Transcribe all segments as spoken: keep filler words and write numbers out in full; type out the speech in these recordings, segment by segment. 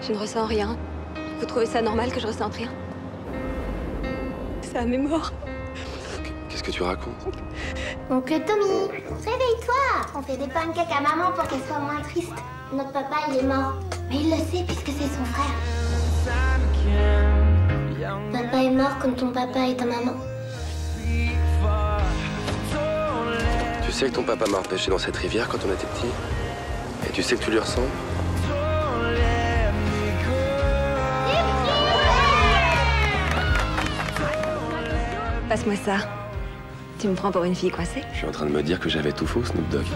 Je ne ressens rien. Vous trouvez ça normal que je ressente rien? C'est à mes morts. Qu'est-ce que tu racontes? Oncle Tommy, réveille-toi! On fait des pancakes à maman pour qu'elle soit moins triste. Notre papa, il est mort. Mais il le sait puisque c'est son frère. Papa est mort comme ton papa et ta maman. Tu sais que ton papa m'a repêché dans cette rivière quand on était petit? Et tu sais que tu lui ressembles? Passe-moi ça. Tu me prends pour une fille coincée? Je suis en train de me dire que j'avais tout faux, Snoop Dogg.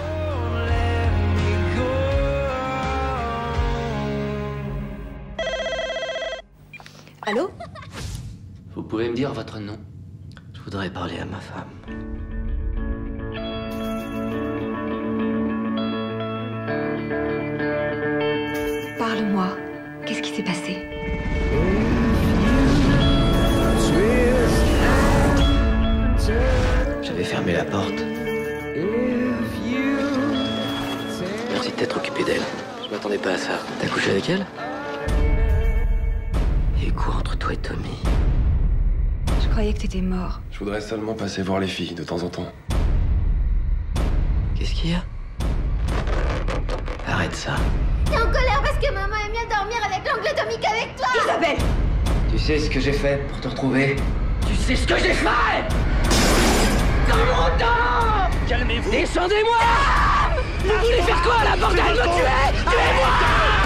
Allô? Vous pouvez me dire votre nom? Je voudrais parler à ma femme. Parle-moi. Qu'est-ce qui s'est passé? J'avais fermé la porte. Merci de t'être occupé d'elle. Je m'attendais pas à ça. T'as couché avec elle? Et quoi entre toi et Tommy? Je croyais que t'étais mort. Je voudrais seulement passer voir les filles de temps en temps. Qu'est-ce qu'il y a? Arrête ça. T'es en colère parce que maman aime mieux dormir avec l'oncle Tommy qu'avec toi! Isabelle! Tu sais ce que j'ai fait pour te retrouver? Tu sais ce que j'ai fait? Dans mon temps! Calmez-vous! Descendez-moi! Vous voulez faire quoi, la bordel? Me tuer? Tuez-moi!